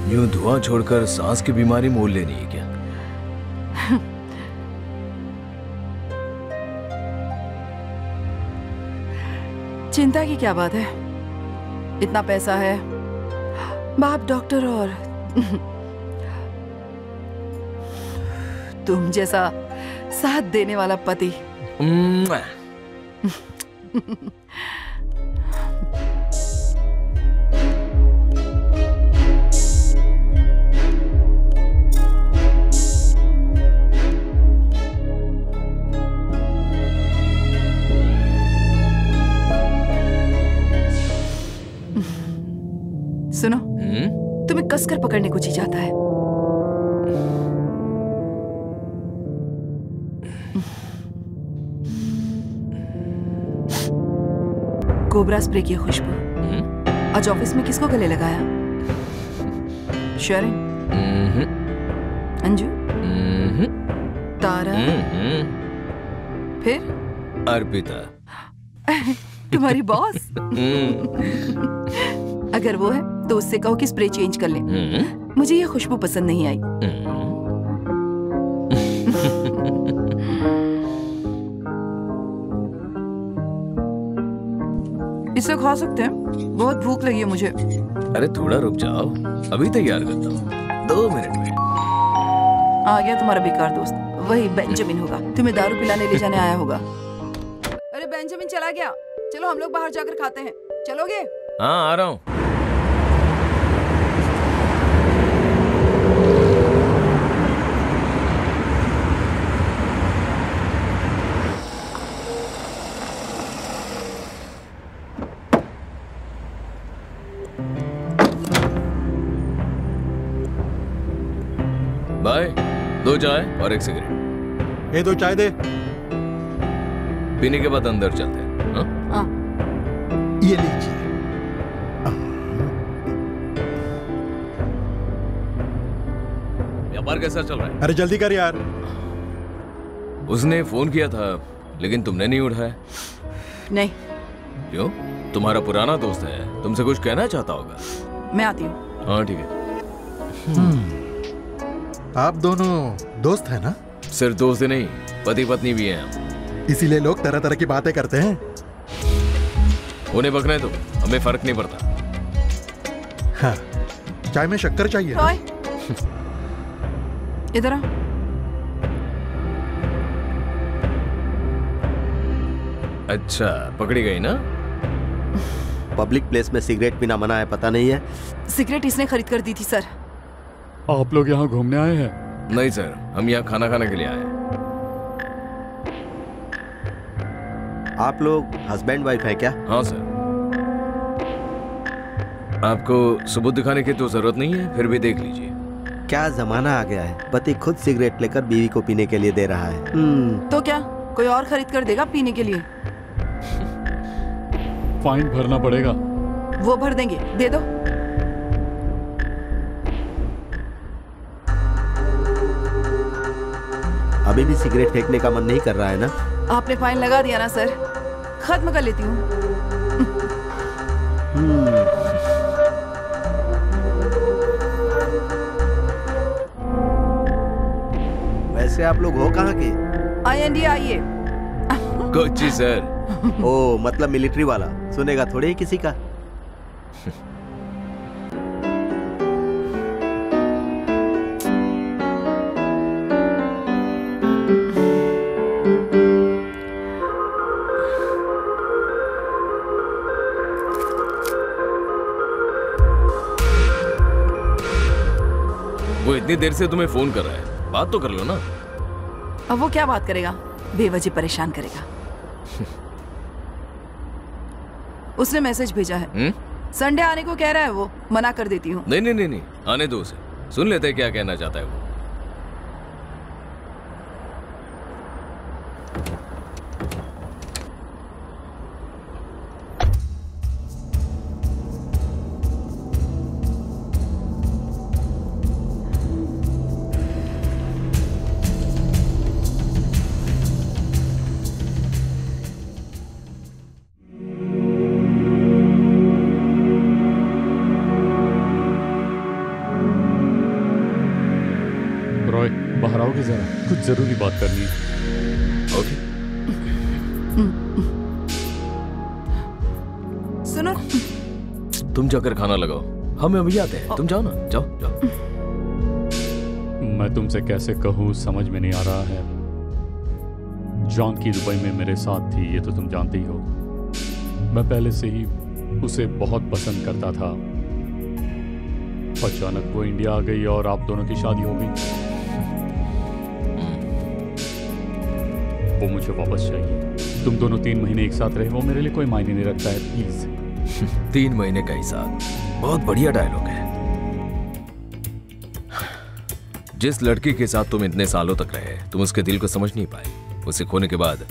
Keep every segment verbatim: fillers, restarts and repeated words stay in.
यूं धुआं छोड़कर सांस की बीमारी मोल लेनी है क्या? चिंता की क्या बात है, इतना पैसा है, बाप डॉक्टर और तुम जैसा साथ देने वाला पति। सुनो, तुम्हें कसकर पकड़ने को जी जाता है। कोबरा स्प्रे की खुशबू आज ऑफिस में किसको गले लगाया? शेरिन, अंजू, तारा, फिर अर्पिता। तुम्हारी बॉस। अगर वो है तो उससे कहो कि स्प्रे चेंज कर ले। मुझे ये खुशबू पसंद नहीं आई। इसे खा सकते हैं, बहुत भूख लगी है मुझे। अरे थोड़ा रुक जाओ, अभी तैयार करता हूँ, दो मिनट में। आ गया तुम्हारा बेकार दोस्त, वही बेंजामिन होगा, तुम्हें दारू पिलाने ले जाने आया होगा। अरे बेंजामिन चला गया, चलो हम लोग बाहर जाकर खाते हैं, चलोगे? हाँ आ रहा हूँ। भाई दो चाय और एक सिगरेट। ये दो चाय दे। पीने के बाद अंदर चलते हैं। हाँ? हाँ। ये लीजिए। व्यापार कैसा चल रहा है? अरे जल्दी कर यार। उसने फोन किया था लेकिन तुमने नहीं उठाया। नहीं। क्यों? तुम्हारा पुराना दोस्त है, तुमसे कुछ कहना चाहता होगा। मैं आती हूँ। हाँ ठीक है। आप दोनों दोस्त हैं ना? सिर्फ दोस्त नहीं, पति पत्नी भी हैं हम। इसीलिए लोग तरह तरह की बातें करते हैं। उन्हें बकने दो, हमें फर्क नहीं पड़ता। हाँ, चाय में शक्कर चाहिए ना? इधर आ। अच्छा पकड़ी गई ना? पब्लिक प्लेस में सिगरेट पीना मना है, पता नहीं है? सिगरेट इसने खरीद कर दी थी सर। आप लोग यहाँ घूमने आए हैं? नहीं सर, हम यहाँ खाना खाने के लिए आए हैं। आप लोग हस्बैंड वाइफ है क्या? हाँ सर। आपको सबूत दिखाने की तो जरूरत नहीं है, फिर भी देख लीजिए। क्या जमाना आ गया है, पति खुद सिगरेट लेकर बीवी को पीने के लिए दे रहा है। तो क्या कोई और खरीद कर देगा पीने के लिए? फाइन भरना पड़ेगा। वो भर देंगे, दे दो। अभी भी सिगरेट फेंकने का मन नहीं कर रहा है ना? आपने फाइन लगा दिया ना सर, खत्म कर लेती हूँ। वैसे आप लोग हो कहाँ के? आई एन डी आइए। कोची सर। ओ मतलब मिलिट्री वाला, सुनेगा थोड़े ही किसी का। वो इतनी देर से तुम्हें फोन कर रहा है, बात तो कर लो ना। अब वो क्या बात करेगा, बेवजह परेशान करेगा। उसने मैसेज भेजा है। हुँ? संडे आने को कह रहा है, वो मना कर देती हूँ। नहीं नहीं नहीं नहीं, आने दो उसे, सुन लेते हैं क्या कहना चाहता है वो। रॉय, बाहर आओगे जरा, कुछ जरूरी बात करनी है। ओके। सुनो, तुम जाकर खाना लगाओ, हम अभी आते हैं। तुम जाओ ना, जाओ जाओ। मैं तुमसे कैसे कहूँ समझ में नहीं आ रहा है। जॉन की दुबई में मेरे साथ थी, ये तो तुम जानते ही हो। मैं पहले से ही उसे बहुत पसंद करता था। अचानक वो इंडिया आ गई और आप दोनों की शादी हो गई। वो मुझे वापस चाहिए। तुम दोनों तीन महीने एक साथ रहे, वो मेरे लिए कोई मायने नहीं रखता है, प्लीज। तीन महीने का ही साथ, बहुत बढ़िया डायलॉग है। जिस लड़की के साथ तुम इतने सालों तक रहे, तुम उसके दिल को समझ नहीं पाए। उसे खोने के बाद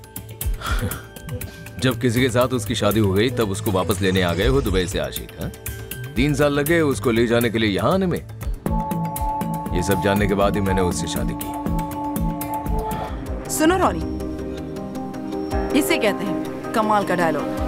जब किसी के साथ उसकी शादी हो गई, तब उसको वापस लेने आ गए हो दुबई से आशिक। हाँ? तीन साल लगे उसको ले जाने के लिए यहाँ आने में। ये सब जानने के बाद ही मैंने उससे शादी की। सुनो रॉनी, इसे कहते हैं कमाल का डायलॉग।